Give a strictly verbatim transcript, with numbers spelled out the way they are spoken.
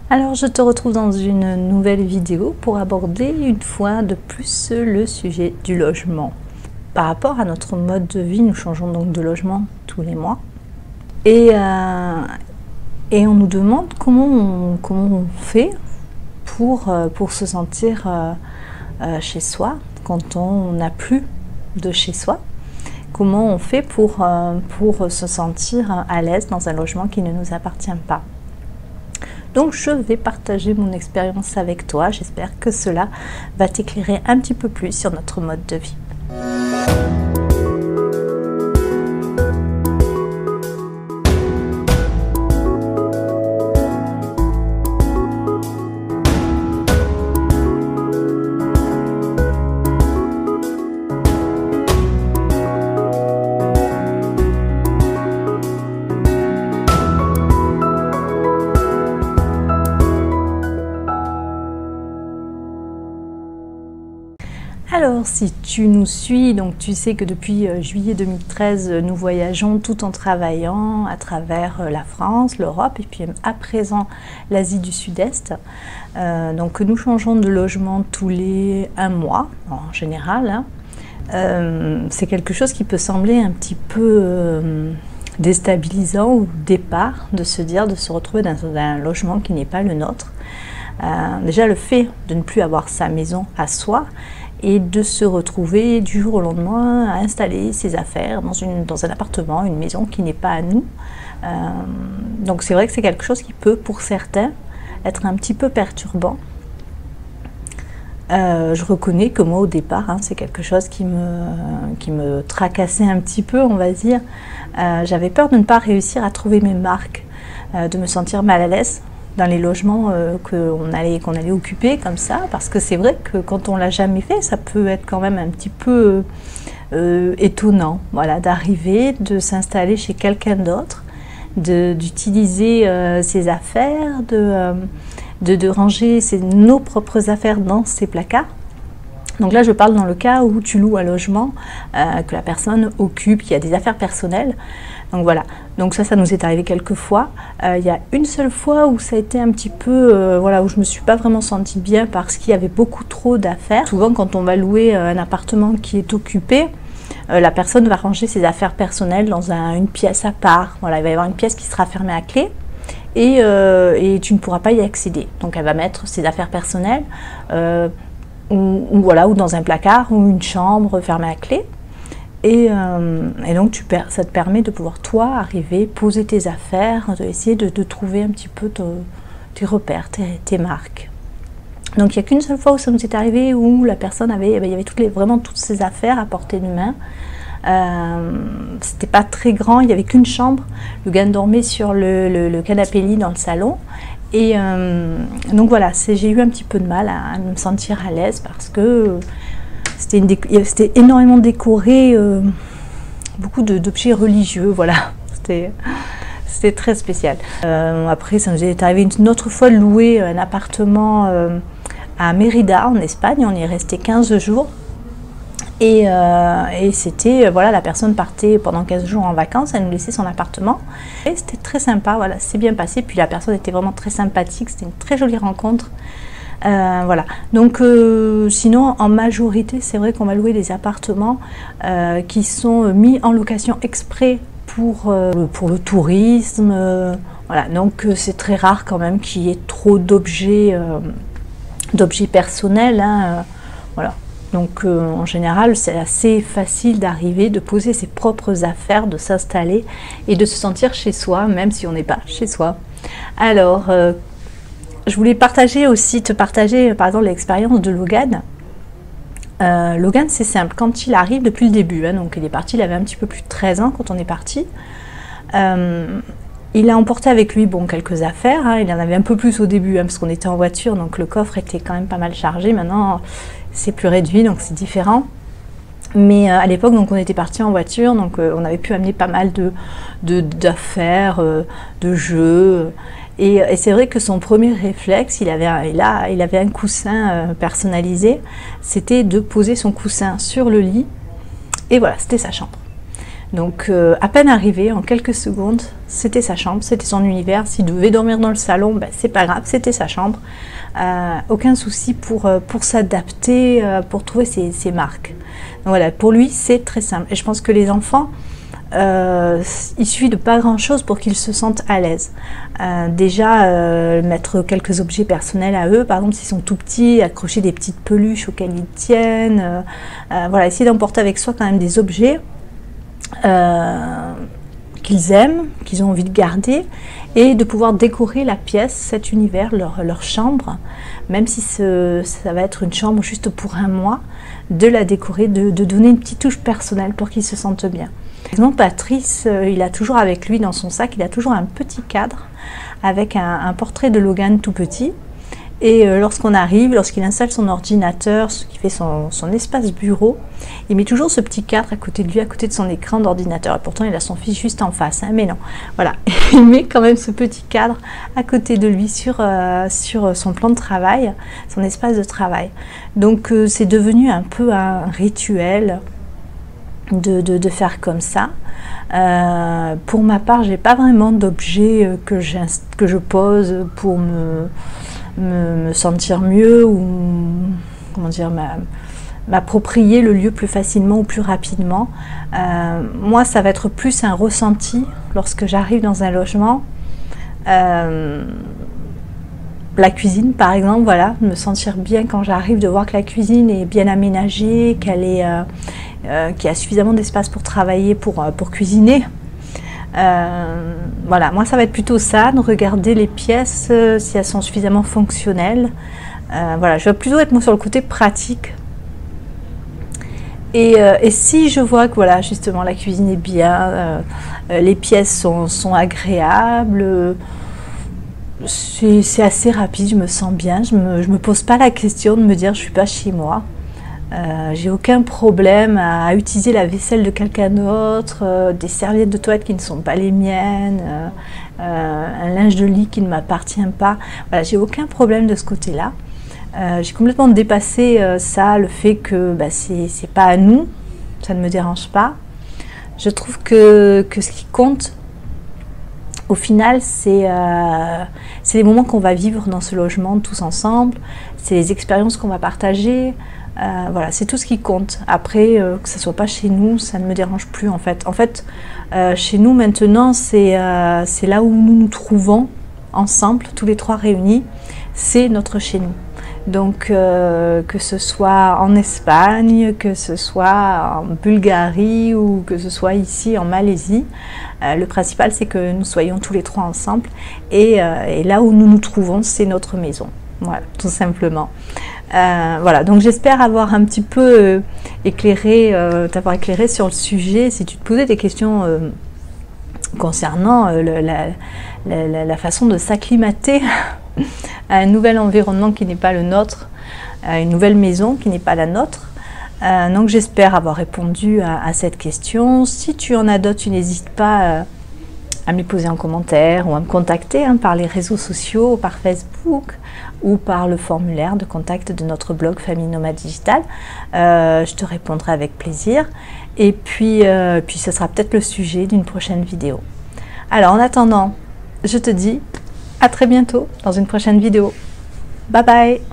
Alors je te retrouve dans une nouvelle vidéo pour aborder une fois de plus le sujet du logement. Par rapport à notre mode de vie, nous changeons donc de logement tous les mois. Et, euh, et on nous demande comment on, comment on fait pour, pour se sentir euh, euh, chez soi quand on n'a plus de chez soi. Comment on fait pour, euh, pour se sentir à l'aise dans un logement qui ne nous appartient pas. Donc je vais partager mon expérience avec toi, j'espère que cela va t'éclairer un petit peu plus sur notre mode de vie. Alors si tu nous suis, donc tu sais que depuis euh, juillet deux mille treize, nous voyageons tout en travaillant à travers euh, la France, l'Europe et puis à présent l'Asie du Sud-Est. Euh, donc nous changeons de logement tous les un mois en général. Hein. Euh, c'est quelque chose qui peut sembler un petit peu euh, déstabilisant au départ de se dire, de se retrouver dans un logement qui n'est pas le nôtre. Euh, déjà le fait de ne plus avoir sa maison à soi, et de se retrouver du jour au lendemain à installer ses affaires dans, une, dans un appartement, une maison qui n'est pas à nous. Euh, donc c'est vrai que c'est quelque chose qui peut, pour certains, être un petit peu perturbant. Euh, je reconnais que moi, au départ, hein, c'est quelque chose qui me, qui me tracassait un petit peu, on va dire. Euh, j'avais peur de ne pas réussir à trouver mes marques, euh, de me sentir mal à l'aise dans les logements euh, qu'on allait, qu'on allait occuper comme ça, parce que c'est vrai que quand on l'a jamais fait, ça peut être quand même un petit peu euh, étonnant, voilà, d'arriver, de s'installer chez quelqu'un d'autre, d'utiliser euh, ses affaires, de, euh, de, de ranger ses, nos propres affaires dans ses placards. Donc là, je parle dans le cas où tu loues un logement, euh, que la personne occupe, qui a des affaires personnelles. Donc voilà, donc ça, ça nous est arrivé quelques fois. Euh, il y a une seule fois où ça a été un petit peu, euh, voilà, où je me suis pas vraiment sentie bien parce qu'il y avait beaucoup trop d'affaires. Souvent, quand on va louer un appartement qui est occupé, euh, la personne va ranger ses affaires personnelles dans un, une pièce à part. Voilà, il va y avoir une pièce qui sera fermée à clé. Et, euh, et tu ne pourras pas y accéder. Donc elle va mettre ses affaires personnelles euh, ou, ou, voilà, ou dans un placard ou une chambre fermée à clé. Et, euh, et donc tu, ça te permet de pouvoir toi arriver, poser tes affaires, de essayer de, de trouver un petit peu te, tes repères, tes, tes marques. Donc il n'y a qu'une seule fois où ça nous est arrivé où la personne avait, eh bien, il y avait toutes les, vraiment toutes ses affaires à portée de main. Euh, c'était pas très grand, il n'y avait qu'une chambre. Le gars dormait sur le, le, le canapé lit dans le salon. Et euh, donc voilà, j'ai eu un petit peu de mal à, à me sentir à l'aise parce que c'était énormément décoré, euh, beaucoup d'objets religieux, voilà, c'était très spécial. Euh, après, ça nous est arrivé une autre fois de louer un appartement euh, à Mérida, en Espagne, on y est resté quinze jours. Et, euh, et c'était, voilà, la personne partait pendant quinze jours en vacances, elle nous laissait son appartement. Et c'était très sympa, voilà, c'est bien passé. Puis la personne était vraiment très sympathique, c'était une très jolie rencontre. Euh, voilà, donc euh, sinon en majorité c'est vrai qu'on va louer des appartements euh, qui sont mis en location exprès pour, euh, pour le tourisme, euh, voilà, donc euh, c'est très rare quand même qu'il y ait trop d'objets euh, d'objets personnels, hein, euh, voilà. Donc euh, en général c'est assez facile d'arriver, de poser ses propres affaires, de s'installer et de se sentir chez soi même si on n'est pas chez soi. Alors euh, je voulais partager aussi, te partager par exemple l'expérience de Logan. Euh, Logan c'est simple, quand il arrive depuis le début, hein, donc il est parti, il avait un petit peu plus de treize ans quand on est parti. Euh, il a emporté avec lui bon, quelques affaires, hein, il en avait un peu plus au début hein, parce qu'on était en voiture, donc le coffre était quand même pas mal chargé. Maintenant c'est plus réduit, donc c'est différent. Mais euh, à l'époque, donc on était parti en voiture, donc euh, on avait pu amener pas mal de d'affaires, euh, de jeux. Et, et c'est vrai que son premier réflexe, il avait un, il a, il avait un coussin euh, personnalisé, c'était de poser son coussin sur le lit. Et voilà, c'était sa chambre. Donc euh, à peine arrivé, en quelques secondes, c'était sa chambre, c'était son univers. S'il devait dormir dans le salon, ben, c'est pas grave, c'était sa chambre. Euh, aucun souci pour, pour s'adapter, euh, pour trouver ses, ses marques. Donc voilà, pour lui c'est très simple. Et je pense que les enfants, euh, il suffit de pas grand chose pour qu'ils se sentent à l'aise. Euh, déjà euh, mettre quelques objets personnels à eux, par exemple s'ils sont tout petits, accrocher des petites peluches auxquelles ils tiennent. Euh, euh, voilà, essayer d'emporter avec soi quand même des objets Euh, qu'ils aiment, qu'ils ont envie de garder, et de pouvoir décorer la pièce, cet univers, leur, leur chambre, même si ce, ça va être une chambre juste pour un mois, de la décorer, de, de donner une petite touche personnelle pour qu'ils se sentent bien. Par exemple, Patrice, euh, il a toujours avec lui dans son sac, il a toujours un petit cadre avec un, un portrait de Logan tout petit. Et euh, lorsqu'on arrive, lorsqu'il installe son ordinateur, ce qui fait son, son espace bureau, il met toujours ce petit cadre à côté de lui, à côté de son écran d'ordinateur. Et pourtant, il a son fils juste en face, hein, mais non. Voilà, il met quand même ce petit cadre à côté de lui sur, euh, sur son plan de travail, son espace de travail. Donc, euh, c'est devenu un peu un rituel de, de, de faire comme ça. Euh, pour ma part, j'ai pas vraiment d'objet que, que je pose pour me... Me, me sentir mieux ou comment dire, m'approprier le lieu plus facilement ou plus rapidement. Euh, moi, ça va être plus un ressenti lorsque j'arrive dans un logement. Euh, la cuisine, par exemple, voilà, me sentir bien quand j'arrive, de voir que la cuisine est bien aménagée, qu'elle est, euh, euh, qu'il y a suffisamment d'espace pour travailler, pour, pour cuisiner. Euh, voilà, moi ça va être plutôt ça, de regarder les pièces euh, si elles sont suffisamment fonctionnelles. Euh, voilà, je vais plutôt être moi sur le côté pratique. Et, euh, et si je vois que voilà, justement la cuisine est bien, euh, euh, les pièces sont, sont agréables, euh, c'est assez rapide, je me sens bien, je me, je me pose pas la question de me dire je suis pas chez moi. Euh, j'ai aucun problème à, à utiliser la vaisselle de quelqu'un d'autre, euh, des serviettes de toilette qui ne sont pas les miennes, euh, euh, un linge de lit qui ne m'appartient pas. Voilà, j'ai aucun problème de ce côté-là. Euh, j'ai complètement dépassé euh, ça, le fait que bah, c'est pas à nous, ça ne me dérange pas. Je trouve que, que ce qui compte, au final, c'est euh, les moments qu'on va vivre dans ce logement tous ensemble, c'est les expériences qu'on va partager. Euh, voilà, c'est tout ce qui compte. Après, euh, que ça soit pas chez nous, ça ne me dérange plus en fait. En fait, euh, chez nous maintenant, c'est euh, c'est là où nous nous trouvons ensemble, tous les trois réunis, c'est notre chez nous. Donc, euh, que ce soit en Espagne, que ce soit en Bulgarie ou que ce soit ici en Malaisie, euh, le principal c'est que nous soyons tous les trois ensemble et, euh, et là où nous nous trouvons, c'est notre maison. Voilà, tout simplement. Euh, voilà, donc j'espère avoir un petit peu euh, éclairé, euh, t'avoir éclairé sur le sujet. Si tu te posais des questions euh, concernant euh, le, la, la, la façon de s'acclimater à un nouvel environnement qui n'est pas le nôtre, à une nouvelle maison qui n'est pas la nôtre, euh, donc j'espère avoir répondu à, à cette question. Si tu en as d'autres, tu n'hésites pas euh, à me les poser en commentaire ou à me contacter hein, par les réseaux sociaux, par Facebook ou par le formulaire de contact de notre blog Famille Nomade Digital. Euh, je te répondrai avec plaisir et puis, euh, puis ce sera peut-être le sujet d'une prochaine vidéo. Alors en attendant, je te dis à très bientôt dans une prochaine vidéo. Bye bye!